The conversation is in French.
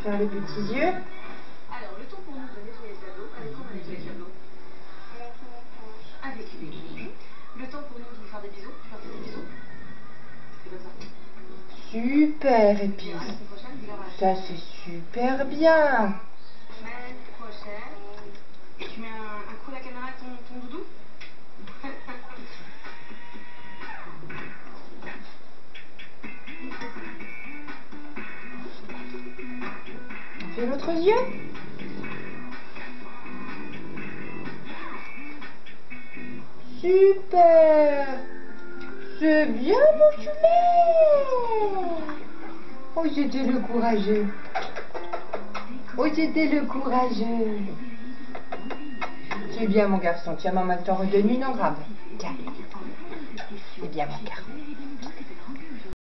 faire les petits yeux. Alors, le temps pour nous de nettoyer le tableau. Avec quoi on va nettoyer le tableau? Avec une éponge. Le temps pour nous de vous faire des bisous. Je vais faire des bisous. C'est comme ça. Super, Et Épice. la semaine prochaine, vous verrez. Ça, c'est super bien. Semaine prochaine. Et tu mets un coup à la caméra avec ton doudou. On fait l'autre yeux. Super. C'est bien, mon Jumet. Oh, c'était le courageux. Oh, c'était le courageux. C'est bien, mon garçon. Tiens, maman t'en redonne une en grabe. Tiens. C'est bien, mon garçon.